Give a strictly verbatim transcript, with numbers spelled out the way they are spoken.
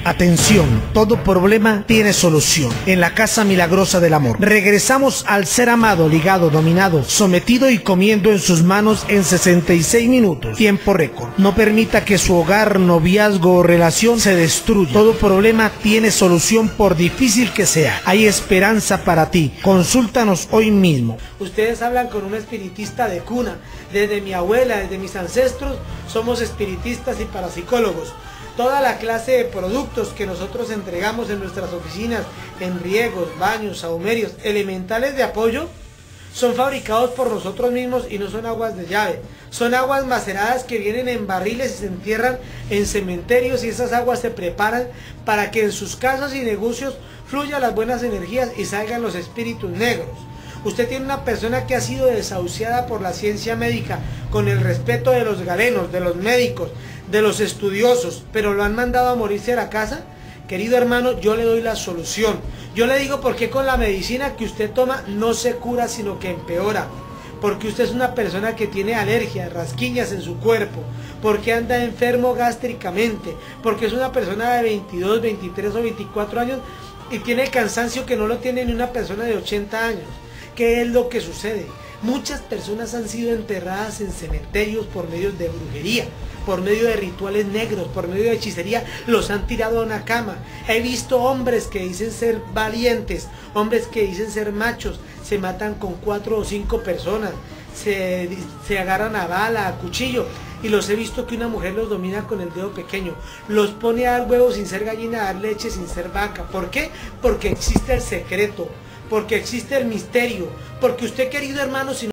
Atención, todo problema tiene solución. En la Casa Milagrosa del Amor. Regresamos al ser amado, ligado, dominado, sometido y comiendo en sus manos en sesenta y seis minutos. Tiempo récord. No permita que su hogar, noviazgo o relación se destruya. Todo problema tiene solución por difícil que sea. Hay esperanza para ti. Consúltanos hoy mismo. Ustedes hablan con un espiritista de cuna. Desde mi abuela, desde mis ancestros, somos espiritistas y parapsicólogos. Toda la clase de productos que nosotros entregamos en nuestras oficinas, en riegos, baños, sahumerios, elementales de apoyo, son fabricados por nosotros mismos y no son aguas de llave. Son aguas maceradas que vienen en barriles y se entierran en cementerios, y esas aguas se preparan para que en sus casas y negocios fluyan las buenas energías y salgan los espíritus negros. Usted tiene una persona que ha sido desahuciada por la ciencia médica, con el respeto de los galenos, de los médicos, de los estudiosos, pero lo han mandado a morirse a la casa. Querido hermano, yo le doy la solución. Yo le digo por qué con la medicina que usted toma no se cura, sino que empeora. Porque usted es una persona que tiene alergias, rasquiñas en su cuerpo, porque anda enfermo gástricamente, porque es una persona de veintidós, veintitrés o veinticuatro años y tiene cansancio que no lo tiene ni una persona de ochenta años. ¿Qué es lo que sucede? Muchas personas han sido enterradas en cementerios por medio de brujería, por medio de rituales negros, por medio de hechicería, los han tirado a una cama. He visto hombres que dicen ser valientes, hombres que dicen ser machos, se matan con cuatro o cinco personas, se, se agarran a bala, a cuchillo, y los he visto que una mujer los domina con el dedo pequeño, los pone a dar huevos sin ser gallina, a dar leche sin ser vaca. ¿Por qué? Porque existe el secreto, porque existe el misterio, porque usted, querido hermano, si no